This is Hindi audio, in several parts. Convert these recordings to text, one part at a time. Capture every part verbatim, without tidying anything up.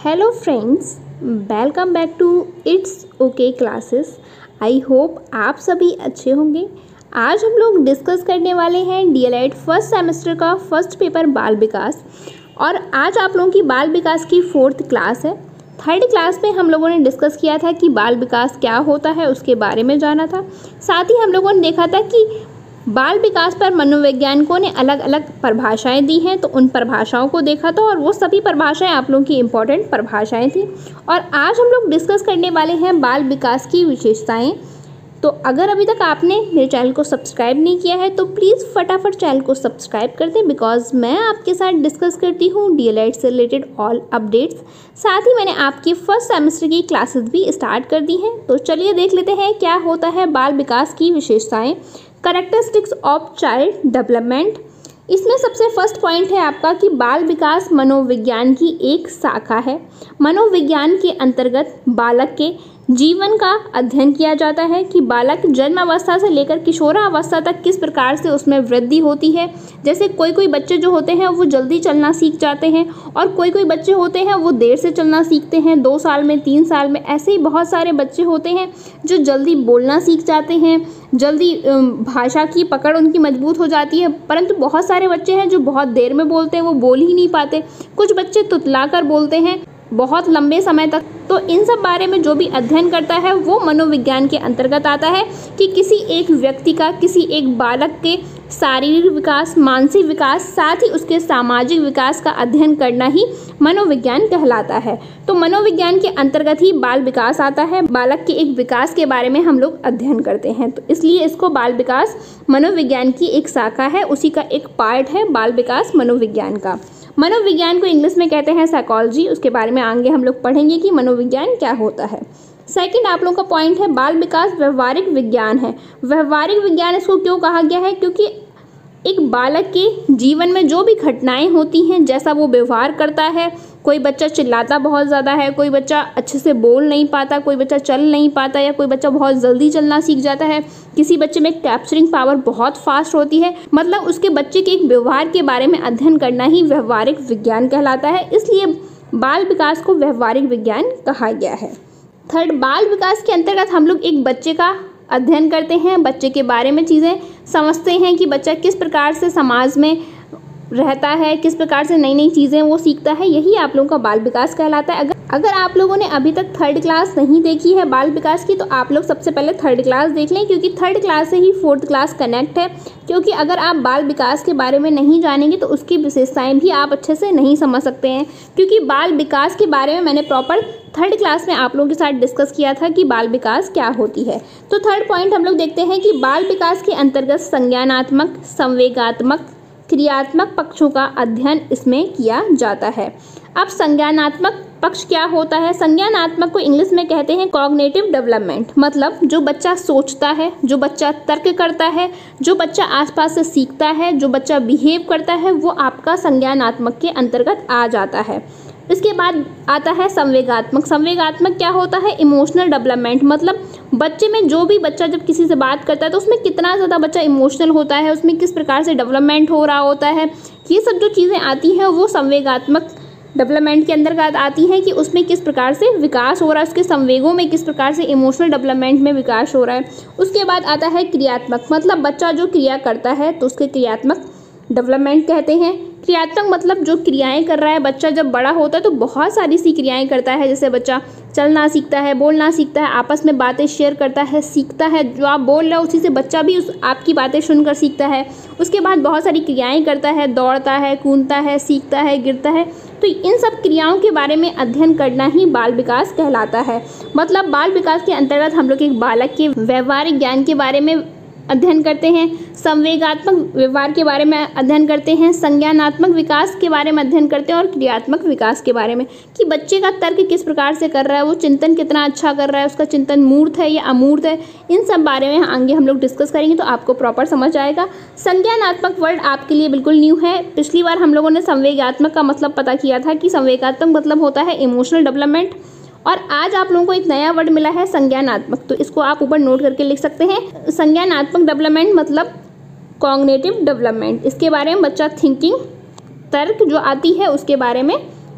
Hello friends, welcome back to it's okay classes. I hope आप सभी अच्छे होंगे। आज हम लोग डिस्कस करने वाले हैं डीएलएड फर्स्ट सेमेस्टर का फर्स्ट पेपर बाल विकास। और आज आप लोगों की बाल विकास की फोर्थ क्लास है। थर्ड क्लास में हम लोगों ने डिस्कस किया था कि बाल विकास क्या होता है, उसके बारे में जाना था। साथ ही हम लोगों ने देखा था कि बाल विकास पर मनोवैज्ञानिकों ने अलग अलग परिभाषाएं दी हैं, तो उन परिभाषाओं को देखा था और वो सभी परिभाषाएं आप लोगों की इम्पोर्टेंट परिभाषाएं थी। और आज हम लोग डिस्कस करने वाले हैं बाल विकास की विशेषताएं। तो अगर अभी तक आपने मेरे चैनल को सब्सक्राइब नहीं किया है तो प्लीज़ फटाफट चैनल को सब्सक्राइब कर दें, बिकॉज मैं आपके साथ डिस्कस करती हूँ डीएलएड से रिलेटेड ऑल अपडेट्स। साथ ही मैंने आपकी फर्स्ट सेमेस्टर की क्लासेस भी स्टार्ट कर दी हैं। तो चलिए देख लेते हैं क्या होता है बाल विकास की विशेषताएं। Characteristics of child development. इसमें सबसे फर्स्ट पॉइंट है आपका कि बाल विकास मनोविज्ञान की एक शाखा है। मनोविज्ञान के अंतर्गत बालक के जीवन का अध्ययन किया जाता है कि बालक जन्मावस्था से लेकर किशोरावस्था तक किस प्रकार से उसमें वृद्धि होती है। जैसे कोई कोई बच्चे जो होते हैं वो जल्दी चलना सीख जाते हैं और कोई कोई बच्चे होते हैं वो देर से चलना सीखते हैं, दो साल में, तीन साल में। ऐसे ही बहुत सारे बच्चे होते हैं जो जल्दी बोलना सीख जाते हैं, जल्दी भाषा की पकड़ उनकी मजबूत हो जाती है। परंतु बहुत सारे बच्चे हैं जो बहुत देर में बोलते हैं, वो बोल ही नहीं पाते। कुछ बच्चे तुतला कर बोलते हैं बहुत लंबे समय तक। तो इन सब बारे में जो भी अध्ययन करता है वो मनोविज्ञान के अंतर्गत आता है कि किसी एक व्यक्ति का, किसी एक बालक के शारीरिक विकास, मानसिक विकास, साथ ही उसके सामाजिक विकास का अध्ययन करना ही मनोविज्ञान कहलाता है। तो मनोविज्ञान के अंतर्गत ही बाल विकास आता है। बालक के एक विकास के बारे में हम लोग अध्ययन करते हैं, तो इसलिए इसको बाल विकास मनोविज्ञान की एक शाखा है, उसी का एक पार्ट है बाल विकास मनोविज्ञान का। मनोविज्ञान को इंग्लिश में कहते हैं साइकोलॉजी। उसके बारे में आगे हम लोग पढ़ेंगे कि मनोविज्ञान क्या होता है। सेकंड आप लोगों का पॉइंट है बाल विकास व्यवहारिक विज्ञान है। व्यवहारिक विज्ञान इसको क्यों कहा गया है? क्योंकि एक बालक के जीवन में जो भी घटनाएं होती हैं, जैसा वो व्यवहार करता है, कोई बच्चा चिल्लाता बहुत ज़्यादा है, कोई बच्चा अच्छे से बोल नहीं पाता, कोई बच्चा चल नहीं पाता, या कोई बच्चा बहुत जल्दी चलना सीख जाता है, किसी बच्चे में कैप्चरिंग पावर बहुत फास्ट होती है, मतलब उसके बच्चे के एक व्यवहार के बारे में अध्ययन करना ही व्यवहारिक विज्ञान कहलाता है। इसलिए बाल विकास को व्यवहारिक विज्ञान कहा गया है। थर्ड, बाल विकास के अंतर्गत हम लोग एक बच्चे का अध्ययन करते हैं, बच्चे के बारे में चीज़ें समझते हैं कि बच्चा किस प्रकार से समाज में रहता है, किस प्रकार से नई नई चीज़ें वो सीखता है। यही आप लोगों का बाल विकास कहलाता है। अगर अगर आप लोगों ने अभी तक थर्ड क्लास नहीं देखी है बाल विकास की, तो आप लोग सबसे पहले थर्ड क्लास देख लें, क्योंकि थर्ड क्लास से ही फोर्थ क्लास कनेक्ट है। क्योंकि अगर आप बाल विकास के बारे में नहीं जानेंगे तो उसकी विशेषताएं भी आप अच्छे से नहीं समझ सकते हैं। क्योंकि बाल विकास के बारे में मैंने प्रॉपर थर्ड क्लास में आप लोगों के साथ डिस्कस किया था कि बाल विकास क्या होती है। तो थर्ड पॉइंट हम लोग देखते हैं कि बाल विकास के अंतर्गत संज्ञानात्मक, संवेगात्मक, क्रियात्मक पक्षों का अध्ययन इसमें किया जाता है। अब संज्ञानात्मक पक्ष क्या होता है? संज्ञानात्मक को इंग्लिश में कहते हैं कॉग्निटिव डेवलपमेंट। मतलब जो बच्चा सोचता है, जो बच्चा तर्क करता है, जो बच्चा आसपास से सीखता है, जो बच्चा बिहेव करता है, वो आपका संज्ञानात्मक के अंतर्गत आ जाता है। इसके बाद आता है संवेगात्मक। संवेगात्मक क्या होता है? Emotional development. मतलब बच्चे में जो भी बच्चा जब किसी से बात करता है तो उसमें कितना ज़्यादा बच्चा इमोशनल होता है, उसमें किस प्रकार से डेवलपमेंट हो रहा होता है, ये सब जो चीज़ें आती हैं वो संवेगात्मक डेवलपमेंट के अंतर्गत आती हैं कि उसमें किस प्रकार से विकास हो रहा है, उसके संवेगों में किस प्रकार से इमोशनल डेवलपमेंट में विकास हो रहा है। उसके बाद आता है क्रियात्मक। मतलब बच्चा जो क्रिया करता है तो उसके क्रियात्मक डेवलपमेंट कहते हैं। क्रियात्मक मतलब जो क्रियाएं कर रहा है बच्चा, जब बड़ा होता है तो बहुत सारी सी क्रियाएं करता है। जैसे बच्चा चलना सीखता है, बोलना सीखता है, आपस में बातें शेयर करता है, सीखता है। जो आप बोल रहे हो उसी से बच्चा भी उस आपकी बातें सुनकर सीखता है। उसके बाद बहुत सारी क्रियाएं करता है, दौड़ता है, कूदता है, सीखता है, गिरता है। तो इन सब क्रियाओं के बारे में अध्ययन करना ही बाल विकास कहलाता है। मतलब बाल विकास के अंतर्गत हम लोग एक बालक के व्यवहारिक ज्ञान के बारे में अध्ययन करते हैं, संवेगात्मक व्यवहार के बारे में अध्ययन करते हैं, संज्ञानात्मक विकास के बारे में अध्ययन करते हैं और क्रियात्मक विकास के बारे में कि बच्चे का तर्क किस प्रकार से कर रहा है, वो चिंतन कितना अच्छा कर रहा है, उसका चिंतन मूर्त है या अमूर्त है। इन सब बारे में आगे हम लोग डिस्कस करेंगे तो आपको प्रॉपर समझ आएगा। संज्ञानात्मक वर्ड आपके लिए बिल्कुल न्यू है। पिछली बार हम लोगों ने संवेगात्मक का मतलब पता किया था कि संवेगात्मक मतलब होता है इमोशनल डेवलपमेंट, और आज आप लोगों को एक नया वर्ड मिला है संज्ञानात्मक। तो इसको आप ऊपर नोट करके लिख सकते हैं। संज्ञानात्मक डेवलपमेंट मतलब कॉग्निटिव डेवलपमेंट। इसके बारे में बच्चा थिंकिंग, तर्क जो आती है उसके बारे में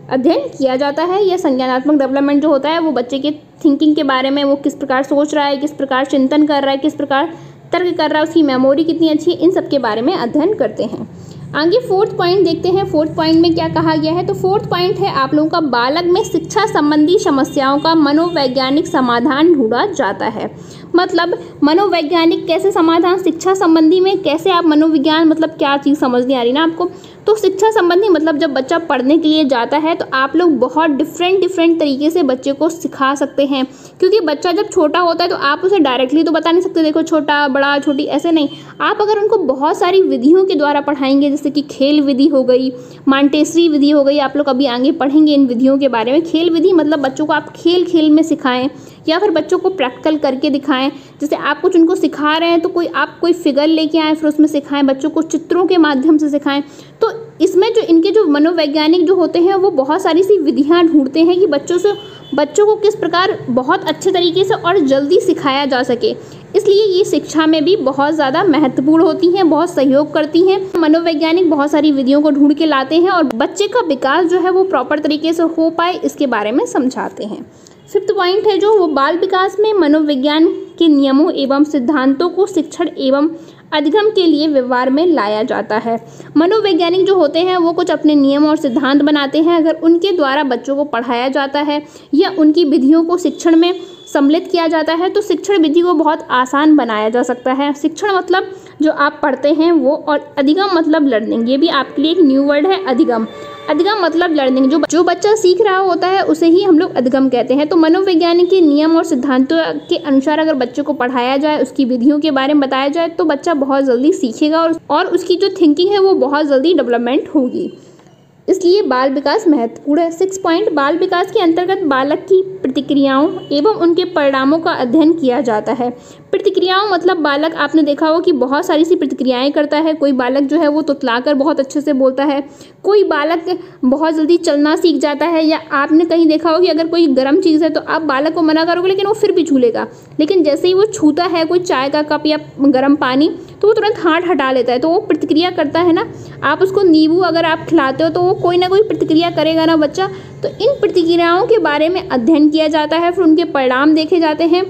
अध्ययन किया जाता है। यह संज्ञानात्मक डेवलपमेंट जो होता है वो बच्चे के थिंकिंग के बारे में, वो किस प्रकार सोच रहा है, किस प्रकार चिंतन कर रहा है, किस प्रकार तर्क कर रहा है, उसकी मेमोरी कितनी अच्छी है, इन सब के बारे में अध्ययन करते हैं। आगे फोर्थ पॉइंट देखते हैं। फोर्थ पॉइंट में क्या कहा गया है, तो फोर्थ पॉइंट है आप लोगों का बालक में शिक्षा संबंधी समस्याओं का मनोवैज्ञानिक समाधान ढूंढा जाता है। मतलब मनोवैज्ञानिक कैसे समाधान, शिक्षा संबंधी में कैसे आप मनोविज्ञान मतलब क्या चीज़ समझ नहीं आ रही ना आपको, तो शिक्षा संबंधी मतलब जब बच्चा पढ़ने के लिए जाता है तो आप लोग बहुत डिफरेंट डिफरेंट तरीके से बच्चे को सिखा सकते हैं। क्योंकि बच्चा जब छोटा होता है तो आप उसे डायरेक्टली तो बता नहीं सकते, देखो छोटा बड़ा छोटी ऐसे नहीं, आप अगर उनको बहुत सारी विधियों के द्वारा पढ़ाएंगे, जैसे कि खेल विधि हो गई, मांटेसरी विधि हो गई, आप लोग अभी आगे पढ़ेंगे इन विधियों के बारे में। खेल विधि मतलब बच्चों को आप खेल खेल में सिखाएं या फिर बच्चों को प्रैक्टिकल करके दिखाएं। जैसे आप कुछ उनको सिखा रहे हैं तो कोई आप कोई फिगर लेके आएँ फिर उसमें सिखाएं, बच्चों को चित्रों के माध्यम से सिखाएं। तो इसमें जो इनके जो मनोवैज्ञानिक जो होते हैं वो बहुत सारी सी विधियां ढूंढते हैं कि बच्चों से बच्चों को किस प्रकार बहुत अच्छे तरीके से और जल्दी सिखाया जा सके। इसलिए ये शिक्षा में भी बहुत ज़्यादा महत्वपूर्ण होती हैं, बहुत सहयोग करती हैं। मनोवैज्ञानिक बहुत सारी विधियों को ढूंढ के लाते हैं और बच्चे का विकास जो है वो प्रॉपर तरीके से हो पाए इसके बारे में समझाते हैं। फिफ्थ पॉइंट है जो वो बाल विकास में मनोविज्ञान के नियमों एवं सिद्धांतों को शिक्षण एवं अधिगम के लिए व्यवहार में लाया जाता है। मनोवैज्ञानिक जो होते हैं वो कुछ अपने नियम और सिद्धांत बनाते हैं, अगर उनके द्वारा बच्चों को पढ़ाया जाता है या उनकी विधियों को शिक्षण में सम्मिलित किया जाता है तो शिक्षण विधि को बहुत आसान बनाया जा सकता है। शिक्षण मतलब जो आप पढ़ते हैं वो, और अधिगम मतलब लर्निंग, ये भी आपके लिए एक न्यू वर्ड है अधिगम। अधिगम मतलब लर्निंग, जो जो बच्चा सीख रहा होता है उसे ही हम लोग अधिगम कहते हैं। तो मनोवैज्ञानिक के नियम और सिद्धांतों के अनुसार अगर बच्चे को पढ़ाया जाए, उसकी विधियों के बारे में बताया जाए तो बच्चा बहुत जल्दी सीखेगा और, और उसकी जो थिंकिंग है वो बहुत जल्दी डेवलपमेंट होगी। इसलिए बाल विकास महत्वपूर्ण है। सिक्स पॉइंट, बाल विकास के अंतर्गत बालक की प्रतिक्रियाओं एवं उनके परिणामों का अध्ययन किया जाता है। प्रतिक्रियाओं मतलब बालक, आपने देखा हो कि बहुत सारी सी प्रतिक्रियाएं करता है। कोई बालक जो है वो तुतलाकर बहुत अच्छे से बोलता है, कोई बालक बहुत जल्दी चलना सीख जाता है, या आपने कहीं देखा हो कि अगर कोई गर्म चीज़ है तो आप बालक को मना करोगे लेकिन वो फिर भी छू लेगा, लेकिन जैसे ही वो छूता है कोई चाय का कप या गर्म पानी तो वो तुरंत हाथ हटा लेता है। तो वो प्रतिक्रिया करता है ना। आप उसको नींबू अगर आप खिलाते हो तो वो कोई ना कोई प्रतिक्रिया करेगा ना बच्चा। तो इन प्रतिक्रियाओं के बारे में अध्ययन किया जाता है, फिर उनके परिणाम देखे जाते हैं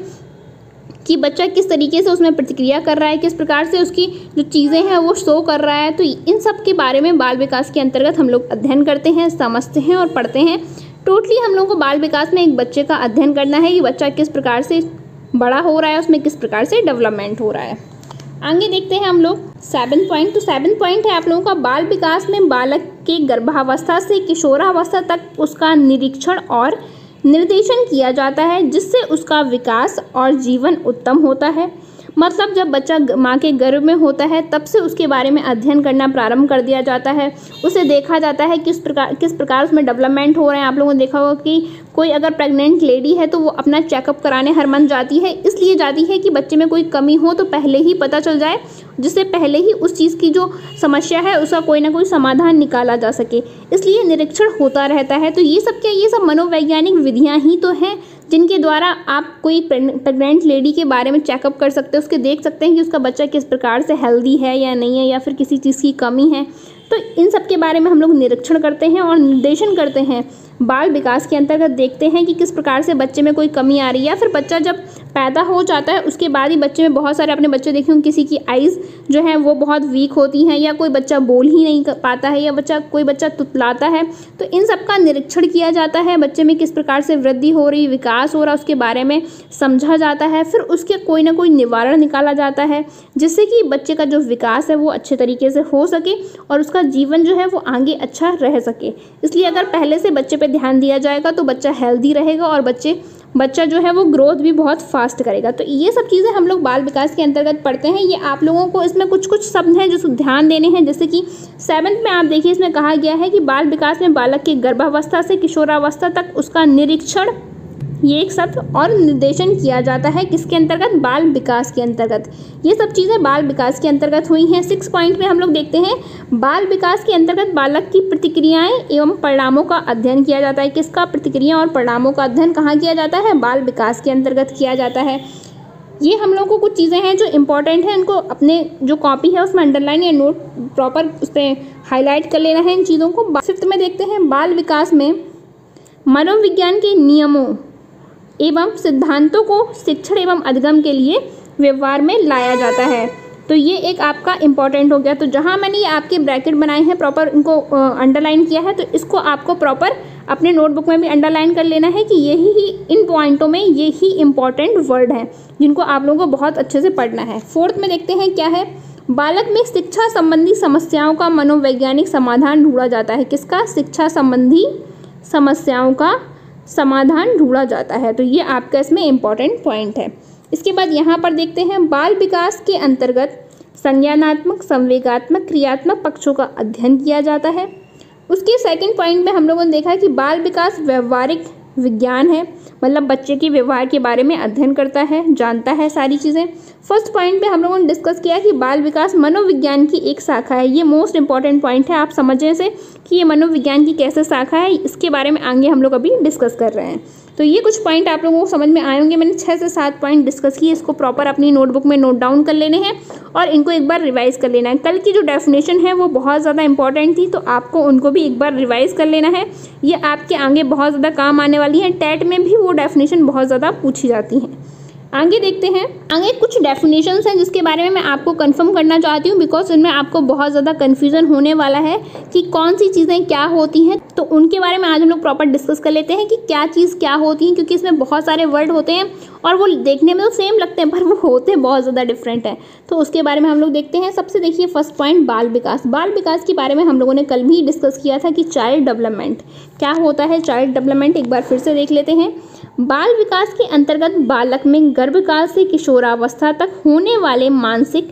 कि बच्चा किस तरीके से उसमें प्रतिक्रिया कर रहा है, किस प्रकार से उसकी जो चीज़ें हैं वो शो कर रहा है। तो इन सब के बारे में बाल विकास के अंतर्गत हम लोग अध्ययन करते हैं, समझते हैं और पढ़ते हैं। टोटली हम लोग को बाल विकास में एक बच्चे का अध्ययन करना है कि बच्चा किस प्रकार से बड़ा हो रहा है, उसमें किस प्रकार से डेवलपमेंट हो रहा है। आगे देखते हैं हम लोग सेवन पॉइंट। तो सेवन पॉइंट है आप लोगों का बाल विकास में बालक के गर्भावस्था से किशोरावस्था तक उसका निरीक्षण और निर्देशन किया जाता है, जिससे उसका विकास और जीवन उत्तम होता है। मतलब जब बच्चा माँ के गर्भ में होता है तब से उसके बारे में अध्ययन करना प्रारंभ कर दिया जाता है। उसे देखा जाता है किस प्रकार किस प्रकार उसमें डेवलपमेंट हो रहे हैं। आप लोगों ने देखा होगा कि कोई अगर प्रेग्नेंट लेडी है तो वो अपना चेकअप कराने हर मंथ जाती है, इसलिए जाती है कि बच्चे में कोई कमी हो तो पहले ही पता चल जाए, जिससे पहले ही उस चीज़ की जो समस्या है उसका कोई ना कोई समाधान निकाला जा सके। इसलिए निरीक्षण होता रहता है। तो ये सब क्या, ये सब मनोवैज्ञानिक विधियाँ ही तो हैं जिनके द्वारा आप कोई प्रेग्नेंट लेडी के बारे में चेकअप कर सकते हो, उसके देख सकते हैं कि उसका बच्चा किस प्रकार से हेल्दी है या नहीं है, या फिर किसी चीज़ की कमी है। तो इन सब के बारे में हम लोग निरीक्षण करते हैं और निर्देशन करते हैं। बाल विकास के अंतर्गत देखते हैं कि किस प्रकार से बच्चे में कोई कमी आ रही है, या फिर बच्चा जब पैदा हो जाता है उसके बाद ही बच्चे में बहुत सारे अपने बच्चे देखे होंगे किसी की आइज़ जो है वो बहुत वीक होती हैं, या कोई बच्चा बोल ही नहीं पाता है, या बच्चा कोई बच्चा तुतलाता है। तो इन सब का निरीक्षण किया जाता है, बच्चे में किस प्रकार से वृद्धि हो रही, विकास हो रहा, उसके बारे में समझा जाता है। फिर उसके कोई ना कोई निवारण निकाला जाता है, जिससे कि बच्चे का जो विकास है वो अच्छे तरीके से हो सके और उसका जीवन जो है वो आगे अच्छा रह सके। इसलिए अगर पहले से बच्चे पे ध्यान दिया जाएगा तो बच्चा हेल्दी रहेगा और बच्चे बच्चा जो है वो ग्रोथ भी बहुत फास्ट करेगा। तो ये सब चीज़ें हम लोग बाल विकास के अंतर्गत पढ़ते हैं। ये आप लोगों को इसमें कुछ कुछ शब्द हैं जो ध्यान देने हैं। जैसे कि सेवन्थ में आप देखिए, इसमें कहा गया है कि बाल विकास में बालक के गर्भावस्था से किशोरावस्था तक उसका निरीक्षण, ये एक शब्द, और निर्देशन किया जाता है किसके अंतर्गत, बाल विकास के अंतर्गत। ये सब चीज़ें बाल विकास के अंतर्गत हुई हैं। सिक्स पॉइंट में हम लोग देखते हैं बाल विकास के अंतर्गत बालक की प्रतिक्रियाएं एवं परिणामों का अध्ययन किया जाता है। किसका, प्रतिक्रिया और परिणामों का अध्ययन कहाँ किया जाता है, बाल विकास के अंतर्गत किया जाता है। ये हम लोगों को कुछ चीज़ें हैं जो इम्पोर्टेंट हैं, उनको अपने जो कॉपी है उसमें अंडरलाइन या नोट प्रॉपर उस पर हाईलाइट कर लेना है इन चीज़ों को। फिफ्थ में देखते हैं, बाल विकास में मनोविज्ञान के नियमों एवं सिद्धांतों को शिक्षण एवं अधिगम के लिए व्यवहार में लाया जाता है। तो ये एक आपका इम्पॉर्टेंट हो गया। तो जहाँ मैंने ये आपके ब्रैकेट बनाए हैं, प्रॉपर इनको अंडरलाइन किया है, तो इसको आपको प्रॉपर अपने नोटबुक में भी अंडरलाइन कर लेना है कि यही ही इन पॉइंटों में ये ही इम्पॉर्टेंट वर्ड हैं जिनको आप लोगों को बहुत अच्छे से पढ़ना है। फोर्थ में देखते हैं क्या है, बालक में शिक्षा संबंधी समस्याओं का मनोवैज्ञानिक समाधान ढूंढा जाता है। किसका? शिक्षा संबंधी समस्याओं का समाधान ढूंढा जाता है। तो ये आपका इसमें इम्पॉर्टेंट पॉइंट है। इसके बाद यहाँ पर देखते हैं, बाल विकास के अंतर्गत संज्ञानात्मक, संवेगात्मक, क्रियात्मक पक्षों का अध्ययन किया जाता है। उसके सेकंड पॉइंट में हम लोगों ने देखा कि बाल विकास व्यवहारिक विज्ञान है, मतलब बच्चे के व्यवहार के बारे में अध्ययन करता है, जानता है सारी चीज़ें। फर्स्ट पॉइंट पे हम लोगों ने डिस्कस किया कि बाल विकास मनोविज्ञान की एक शाखा है। ये मोस्ट इंपॉर्टेंट पॉइंट है, आप समझें से कि ये मनोविज्ञान की कैसे शाखा है, इसके बारे में आगे हम लोग अभी डिस्कस कर रहे हैं। तो ये कुछ पॉइंट आप लोगों को समझ में आए होंगे। मैंने छः से सात पॉइंट डिस्कस किए, इसको प्रॉपर अपनी नोटबुक में नोट डाउन कर लेने हैं और इनको एक बार रिवाइज कर लेना है। कल की जो डेफिनेशन है वो बहुत ज़्यादा इंपॉर्टेंट थी, तो आपको उनको भी एक बार रिवाइज कर लेना है। ये आपके आगे बहुत ज़्यादा काम आने वाली है, टेट में भी वो डेफिनेशन बहुत ज़्यादा पूछी जाती हैं। आगे देखते हैं, आगे कुछ डेफिनेशंस हैं जिसके बारे में मैं आपको कंफर्म करना चाहती हूँ, बिकॉज इनमें आपको बहुत ज़्यादा कन्फ्यूजन होने वाला है कि कौन सी चीज़ें क्या होती हैं। तो उनके बारे में आज हम लोग प्रॉपर डिस्कस कर लेते हैं कि क्या चीज़ क्या होती है, क्योंकि इसमें बहुत सारे वर्ड होते हैं और वो देखने में तो सेम लगते हैं पर वो होते बहुत ज़्यादा डिफरेंट है। तो उसके बारे में हम लोग देखते हैं। सबसे देखिए फर्स्ट पॉइंट, बाल विकास। बाल विकास के बारे में हम लोगों ने कल भी डिस्कस किया था कि चाइल्ड डेवलपमेंट क्या होता है। चाइल्ड डेवलपमेंट एक बार फिर से देख लेते हैं। बाल विकास के अंतर्गत बालक में गर्भकाल से किशोरावस्था तक होने वाले मानसिक,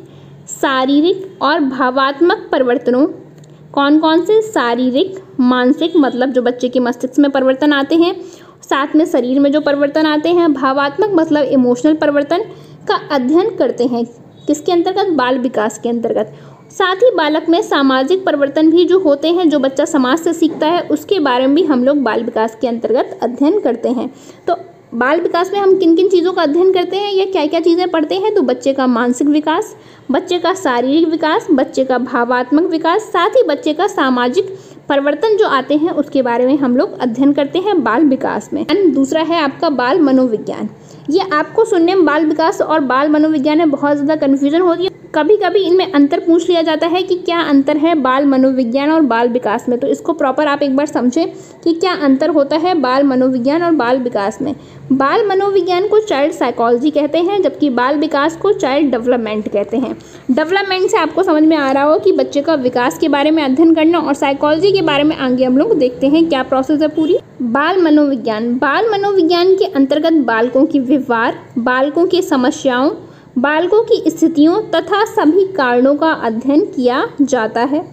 शारीरिक और भावात्मक परिवर्तनों, कौन कौन से? शारीरिक, मानसिक मतलब जो बच्चे के मस्तिष्क में परिवर्तन आते हैं, साथ में शरीर में जो परिवर्तन आते हैं, भावात्मक मतलब इमोशनल परिवर्तन का अध्ययन करते हैं। किसके अंतर्गत? बाल विकास के अंतर्गत। साथ ही बालक में सामाजिक परिवर्तन भी जो होते हैं, जो बच्चा समाज से सीखता है, उसके बारे में भी हम लोग बाल विकास के अंतर्गत अध्ययन करते हैं। तो बाल विकास में हम किन किन चीज़ों का अध्ययन करते हैं या क्या क्या चीज़ें पढ़ते हैं? तो बच्चे का मानसिक विकास, बच्चे का शारीरिक विकास, बच्चे का भावात्मक विकास, साथ ही बच्चे का सामाजिक परिवर्तन जो आते हैं उसके बारे में हम लोग अध्ययन करते हैं बाल विकास में। एंड दूसरा है आपका बाल मनोविज्ञान। ये आपको सुनने में बाल विकास और बाल मनोविज्ञान में बहुत ज़्यादा कन्फ्यूजन होती है। कभी कभी इनमें अंतर पूछ लिया जाता है कि क्या अंतर है बाल मनोविज्ञान और बाल विकास में। तो इसको प्रॉपर आप एक बार समझें कि क्या अंतर होता है बाल मनोविज्ञान और बाल विकास में। बाल मनोविज्ञान को चाइल्ड साइकोलॉजी कहते हैं, जबकि बाल विकास को चाइल्ड डेवलपमेंट कहते हैं। डेवलपमेंट से आपको समझ में आ रहा हो कि बच्चे का विकास के बारे में अध्ययन करना, और साइकोलॉजी के बारे में आगे हम लोग देखते हैं क्या प्रोसेस है पूरी। बाल मनोविज्ञान। बाल मनोविज्ञान के अंतर्गत बालकों की व्यवहार, बालकों की समस्याओं, बालकों की स्थितियों तथा सभी कारणों का अध्ययन किया जाता है।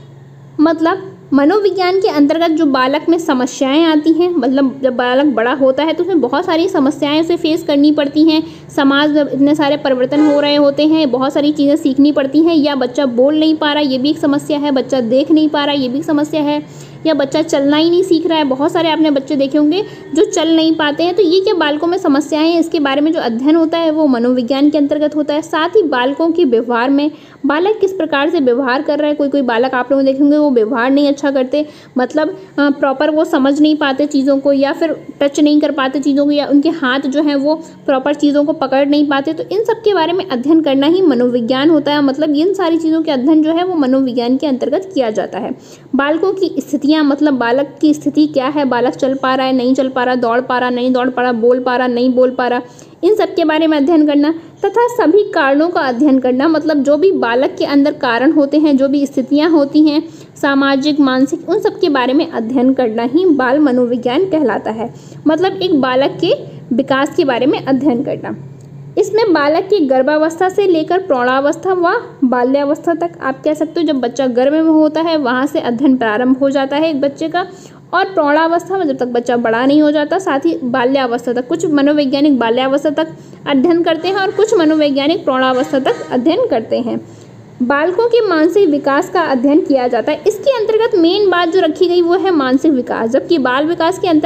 मतलब मनोविज्ञान के अंतर्गत जो बालक में समस्याएं आती हैं, मतलब जब बालक बड़ा होता है तो उसमें बहुत सारी समस्याएं उसे फेस करनी पड़ती हैं। समाज में इतने सारे परिवर्तन हो रहे होते हैं, बहुत सारी चीज़ें सीखनी पड़ती हैं। या बच्चा बोल नहीं पा रहा, ये भी एक समस्या है। बच्चा देख नहीं पा रहा, ये भी एक समस्या है। या बच्चा चलना ही नहीं सीख रहा है। बहुत सारे आपने बच्चे देखे होंगे जो चल नहीं पाते हैं। तो ये क्या बालकों में समस्याएं हैं, इसके बारे में जो अध्ययन होता है वो मनोविज्ञान के अंतर्गत होता है। साथ ही बालकों के व्यवहार में, बालक किस प्रकार से व्यवहार कर रहा है। कोई कोई बालक आप लोग देखेंगे वो व्यवहार नहीं अच्छा करते, मतलब प्रॉपर वो समझ नहीं पाते चीज़ों को, या फिर टच नहीं कर पाते चीज़ों को, या उनके हाथ जो हैं वो प्रॉपर चीज़ों को पकड़ नहीं पाते। तो इन सब के बारे में अध्ययन करना ही मनोविज्ञान होता है। मतलब इन सारी चीज़ों के अध्ययन जो है वो मनोविज्ञान के अंतर्गत किया जाता है। बालकों की स्थितियाँ, मतलब बालक की स्थिति क्या है, बालक चल पा रहा है, नहीं चल पा रहा, दौड़ पा रहा, नहीं दौड़ पा रहा, बोल पा रहा, नहीं बोल पा रहा, इन सब के बारे में अध्ययन करना। तथा सभी कारणों का अध्ययन करना, मतलब जो भी बालक के अंदर कारण होते हैं, जो भी स्थितियां होती हैं सामाजिक, मानसिक, उन सब के बारे में अध्ययन करना ही बाल मनोविज्ञान कहलाता है। मतलब एक बालक के विकास के बारे में अध्ययन करना। इसमें बालक की गर्भावस्था से लेकर प्रौढ़ावस्था व बाल्यावस्था तक, आप कह सकते हो जब बच्चा गर्भ में होता है वहाँ से अध्ययन प्रारंभ हो जाता है एक बच्चे का, और प्रौढ़ावस्था में जब तक बच्चा बड़ा नहीं हो जाता, साथ ही बाल्यावस्था तक। कुछ मनोवैज्ञानिक बाल्यावस्था तक अध्ययन करते हैं और कुछ मनोवैज्ञानिक प्रौढ़ावस्था तक अध्ययन करते हैं। बालकों के मानसिक विकास का अध्ययन किया जाता है। इसके अंतर्गत मेन बात जो रखी गई वो है मानसिक विकास, जबकि बाल विकास के अंतर्गत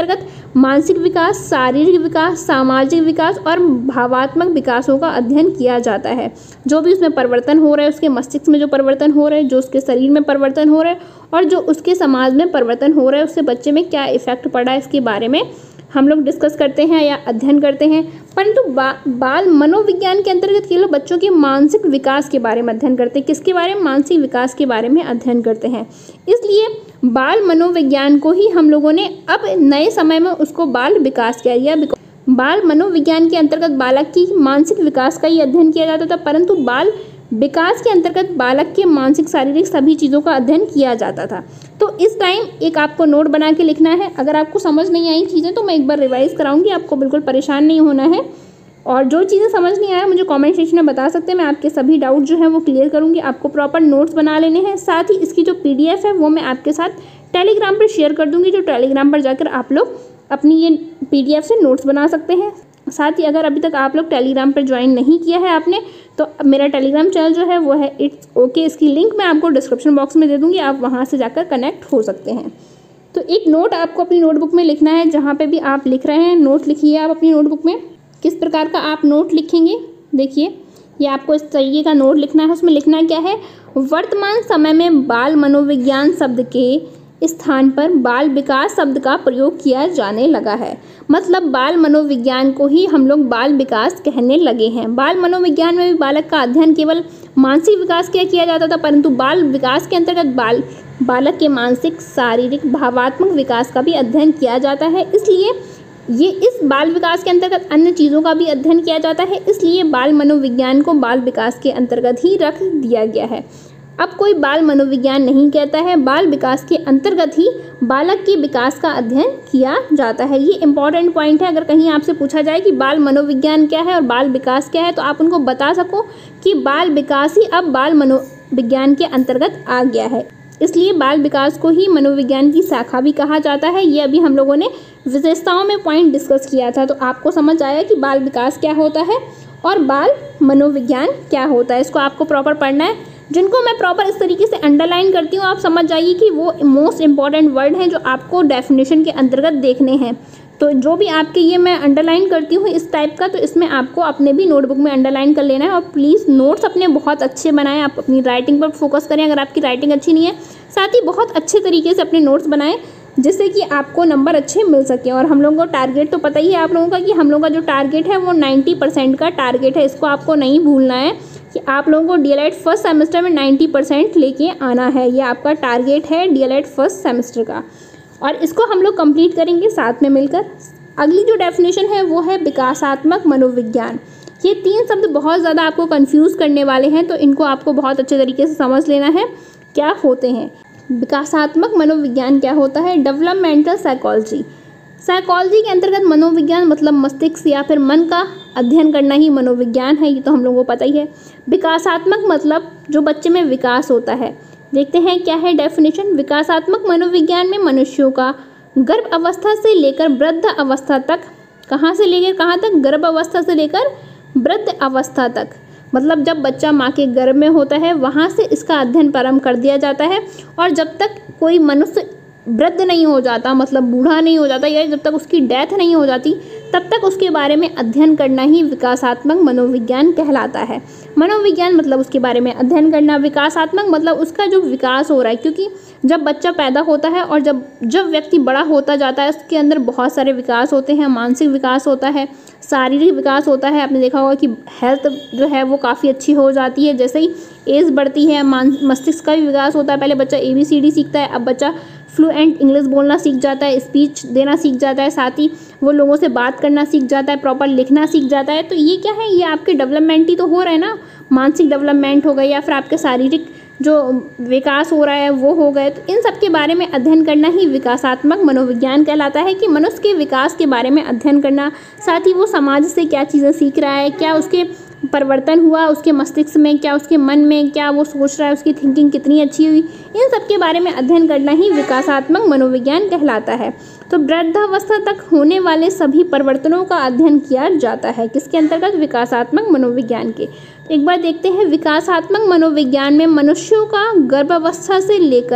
मानसिक विकास, शारीरिक विकास, सामाजिक विकास और भावात्मक विकासों का अध्ययन किया जाता है। जो भी उसमें परिवर्तन हो रहा है, उसके मस्तिष्क में जो परिवर्तन हो रहे हैं, जो उसके शरीर में परिवर्तन हो रहा है और जो उसके समाज में परिवर्तन हो रहा है, उससे बच्चे में क्या इफेक्ट पड़ा है, इसके बारे में हम लोग डिस्कस करते हैं या अध्ययन करते हैं। परंतु बा, बाल मनोविज्ञान के अंतर्गत केवल बच्चों के मानसिक विकास के बारे में अध्ययन करते हैं। किसके बारे में? मानसिक विकास के बारे में अध्ययन करते हैं। इसलिए बाल मनोविज्ञान को ही हम लोगों ने अब नए समय में उसको बाल विकास कह दिया। बाल मनोविज्ञान के अंतर्गत बालक की मानसिक विकास का ही अध्ययन किया जाता था, परंतु बाल विकास के अंतर्गत बालक के मानसिक, शारीरिक सभी चीज़ों का अध्ययन किया जाता था। तो इस टाइम एक आपको नोट बना के लिखना है। अगर आपको समझ नहीं आई चीज़ें तो मैं एक बार रिवाइज कराऊंगी, आपको बिल्कुल परेशान नहीं होना है। और जो चीज़ें समझ नहीं आया मुझे कमेंट सेक्शन में बता सकते हैं, मैं आपके सभी डाउट जो है वो क्लियर करूँगी। आपको प्रॉपर नोट्स बना लेने हैं। साथ ही इसकी जो पीडीएफ है वो मैं आपके साथ टेलीग्राम पर शेयर कर दूँगी, जो टेलीग्राम पर जाकर आप लोग अपनी ये पीडीएफ से नोट्स बना सकते हैं। साथ ही अगर अभी तक आप लोग टेलीग्राम पर ज्वाइन नहीं किया है आपने, तो मेरा टेलीग्राम चैनल जो है वो है इट्स ओके, इसकी लिंक मैं आपको डिस्क्रिप्शन बॉक्स में दे दूँगी, आप वहाँ से जाकर कनेक्ट हो सकते हैं। तो एक नोट आपको अपनी नोटबुक में लिखना है। जहाँ पे भी आप लिख रहे हैं नोट लिखिए आप अपनी नोटबुक में। किस प्रकार का आप नोट लिखेंगे, देखिए ये आपको इस तरीके का नोट लिखना है। उसमें लिखना क्या है? वर्तमान समय में बाल मनोविज्ञान शब्द के स्थान पर बाल विकास शब्द का प्रयोग किया जाने लगा है। मतलब बाल मनोविज्ञान को ही हम लोग बाल विकास कहने लगे हैं। बाल मनोविज्ञान में भी बालक का अध्ययन केवल मानसिक विकास क्या किया जाता था, परंतु बाल विकास के अंतर्गत बाल बालक के मानसिक, शारीरिक, भावात्मक विकास का भी अध्ययन किया जाता है। इसलिए ये इस बाल विकास के अंतर्गत अन्य चीज़ों का भी अध्ययन किया जाता है। इसलिए बाल मनोविज्ञान को बाल विकास के अंतर्गत ही रख दिया गया है। अब कोई बाल मनोविज्ञान नहीं कहता है, बाल विकास के अंतर्गत ही बालक के विकास का अध्ययन किया जाता है। ये इंपॉर्टेंट पॉइंट है। अगर कहीं आपसे पूछा जाए कि बाल मनोविज्ञान क्या है और बाल विकास क्या है, तो आप उनको बता सको कि बाल विकास ही अब बाल मनोविज्ञान के अंतर्गत आ गया है। इसलिए बाल विकास को ही मनोविज्ञान की शाखा भी कहा जाता है। ये अभी हम लोगों ने विशेषताओं में पॉइंट डिस्कस किया था, तो आपको समझ आया कि बाल विकास क्या होता है और बाल मनोविज्ञान क्या होता है। इसको आपको प्रॉपर पढ़ना है। जिनको मैं प्रॉपर इस तरीके से अंडरलाइन करती हूँ, आप समझ जाइए कि वो मोस्ट इंपॉर्टेंट वर्ड हैं जो आपको डेफिनेशन के अंतर्गत देखने हैं। तो जो भी आपके ये मैं अंडरलाइन करती हूँ इस टाइप का, तो इसमें आपको अपने भी नोटबुक में अंडरलाइन कर लेना है। और प्लीज़ नोट्स अपने बहुत अच्छे बनाएं, आप अपनी राइटिंग पर फोकस करें। अगर आपकी राइटिंग अच्छी नहीं है, साथ ही बहुत अच्छे तरीके से अपने नोट्स बनाएं, जिससे कि आपको नंबर अच्छे मिल सकें। और हम लोगों को टारगेट तो पता ही है आप लोगों का कि हम लोगों का जो टारगेट है वो नाइन्टी परसेंट का टारगेट है। इसको आपको नहीं भूलना है कि आप लोगों को डीएलएड फर्स्ट सेमेस्टर में नाइन्टी परसेंट लेके आना है। ये आपका टारगेट है डीएलएड फर्स्ट सेमेस्टर का, और इसको हम लोग कंप्लीट करेंगे साथ में मिलकर। अगली जो डेफिनेशन है वो है विकासात्मक मनोविज्ञान। ये तीन शब्द बहुत ज़्यादा आपको कंफ्यूज करने वाले हैं, तो इनको आपको बहुत अच्छे तरीके से समझ लेना है क्या होते हैं। विकासात्मक मनोविज्ञान क्या होता है? Developmental psychology. साइकोलॉजी के अंतर्गत मनोविज्ञान मतलब मस्तिष्क या फिर मन का अध्ययन करना ही मनोविज्ञान है, ये तो हम लोगों को पता ही है। विकासात्मक मतलब जो बच्चे में विकास होता है। देखते हैं क्या है डेफिनेशन। विकासात्मक मनोविज्ञान में मनुष्यों का गर्भ अवस्था से लेकर वृद्ध अवस्था तक, कहाँ से लेकर कहाँ तक? गर्भ अवस्था से लेकर वृद्ध अवस्था तक, मतलब जब बच्चा माँ के गर्भ में होता है वहाँ से इसका अध्ययन प्रारंभ कर दिया जाता है। और जब तक कोई मनुष्य वृद्ध नहीं हो जाता, मतलब बूढ़ा नहीं हो जाता, या जब तक उसकी डेथ नहीं हो जाती, तब तक उसके बारे में अध्ययन करना ही विकासात्मक मनोविज्ञान कहलाता है। मनोविज्ञान मतलब उसके बारे में अध्ययन करना, विकासात्मक मतलब उसका जो विकास हो रहा है। क्योंकि जब बच्चा पैदा होता है और जब जब व्यक्ति बड़ा होता जाता है, उसके अंदर बहुत सारे विकास होते हैं। मानसिक विकास होता है, शारीरिक विकास होता है। आपने देखा होगा कि हेल्थ जो है वो काफ़ी अच्छी हो जाती है जैसे ही एज बढ़ती है। मान मस्तिष्क का भी विकास होता है। पहले बच्चा ए बी सी डी सीखता है, अब बच्चा फ्लुएंट इंग्लिश बोलना सीख जाता है, स्पीच देना सीख जाता है, साथ ही वो लोगों से बात करना सीख जाता है, प्रॉपर लिखना सीख जाता है। तो ये क्या है? ये आपके डेवलपमेंट ही तो हो रहा है ना। मानसिक डेवलपमेंट हो गई या फिर आपके शारीरिक जो विकास हो रहा है वो हो गए। तो इन सब के बारे में अध्ययन करना ही विकासात्मक मनोविज्ञान कहलाता है, कि मनुष्य के विकास के बारे में अध्ययन करना, साथ ही वो समाज से क्या चीज़ें सीख रहा है, क्या उसके परिवर्तन हुआ उसके मस्तिष्क में, क्या उसके मन में, क्या वो सोच रहा है, उसकी थिंकिंग कितनी अच्छी हुई, इन सब के बारे में अध्ययन करना ही विकासात्मक मनोविज्ञान कहलाता है। तो वृद्धावस्था तक होने वाले सभी परिवर्तनों का अध्ययन किया जाता है, किसके अंतर्गत? विकासात्मक मनोविज्ञान के। एक बार देखते हैं, विकासात्मक मनोविज्ञान में मनुष्यों का गर्भावस्था से लेकर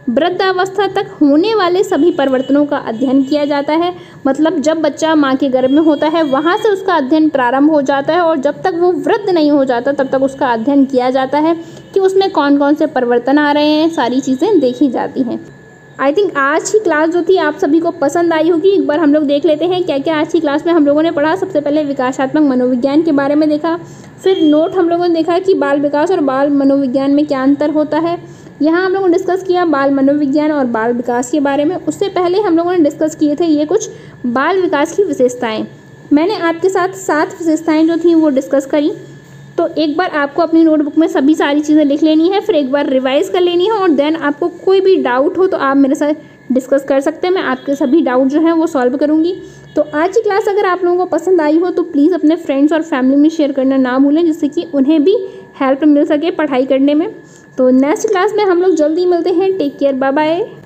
वृद्धावस्था तक होने वाले सभी परिवर्तनों का अध्ययन किया जाता है। मतलब जब बच्चा माँ के गर्भ में होता है वहाँ से उसका अध्ययन प्रारंभ हो जाता है और जब तक वो वृद्ध नहीं हो जाता तब तक उसका अध्ययन किया जाता है कि उसमें कौन कौन से परिवर्तन आ रहे हैं, सारी चीज़ें देखी जाती हैं। आई थिंक आज की क्लास जो थी आप सभी को पसंद आई होगी। एक बार हम लोग देख लेते हैं क्या क्या आज की क्लास में हम लोगों ने पढ़ा। सबसे पहले विकासात्मक मनोविज्ञान के बारे में देखा, फिर नोट हम लोगों ने देखा कि बाल विकास और बाल मनोविज्ञान में क्या अंतर होता है। यहाँ हम लोगों ने डिस्कस किया बाल मनोविज्ञान और बाल विकास के बारे में। उससे पहले हम लोगों ने डिस्कस किए थे ये कुछ बाल विकास की विशेषताएँ। मैंने आपके साथ सात विशेषताएँ जो थी वो डिस्कस करी। तो एक बार आपको अपनी नोटबुक में सभी सारी चीज़ें लिख लेनी है, फिर एक बार रिवाइज कर लेनी है और देन आपको कोई भी डाउट हो तो आप मेरे साथ डिस्कस कर सकते हैं। मैं आपके सभी डाउट जो हैं वो सॉल्व करूँगी। तो आज की क्लास अगर आप लोगों को पसंद आई हो तो प्लीज़ अपने फ्रेंड्स और फैमिली में शेयर करना ना भूलें, जिससे कि उन्हें भी हेल्प मिल सके पढ़ाई करने में। तो नेक्स्ट क्लास में हम लोग जल्दी मिलते हैं। Take care, bye bye.